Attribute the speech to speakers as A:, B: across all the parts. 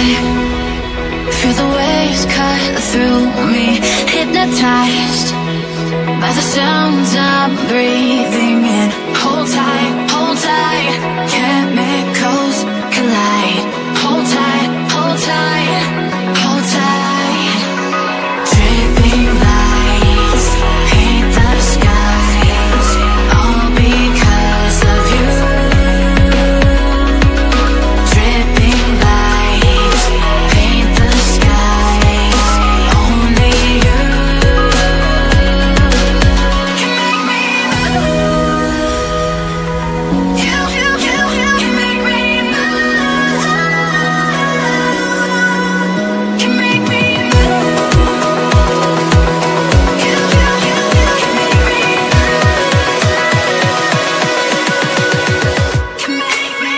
A: Feel the waves cut through me, hypnotized by the sounds I'm breathing in. Hold tight, chemicals collide. Hold tight, hold tight, hold tight. Dripping lights paint the skies, all because of you. Dripping lights paint the skies, only you can make me move. You can make me move. Can make me move. You can make me move. Can make me.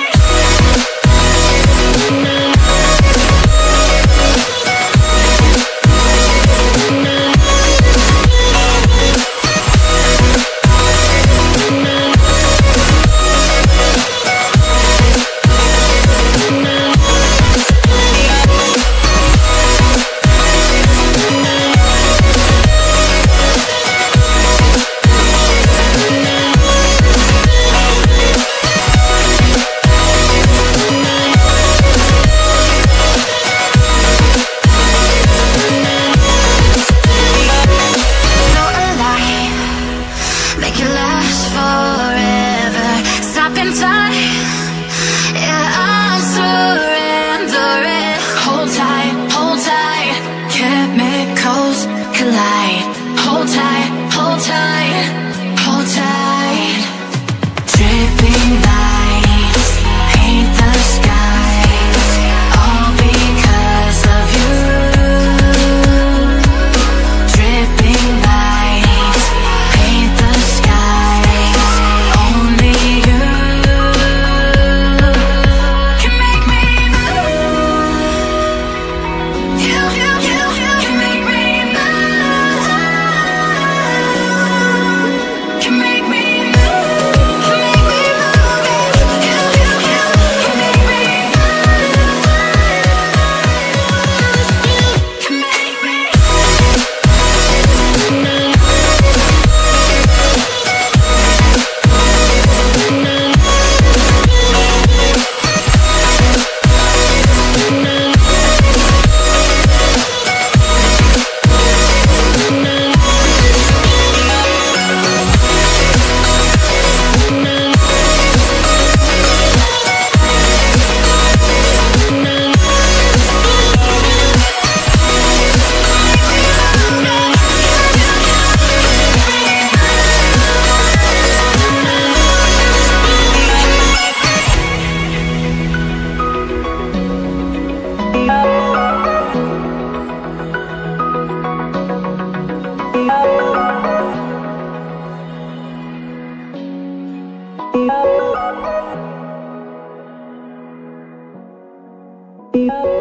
A: Make it last forever. Stop in time. Yeah, I'm surrendering. Hold tight, chemicals collide. Hold tight, hold tight, hold tight. Dripping lights paint the skies, all because of you. Dripping lights paint the skies, only you can make me move. You can make me move. Can make me move. Can make me move. You can make me move. Can make me.
B: Yeah.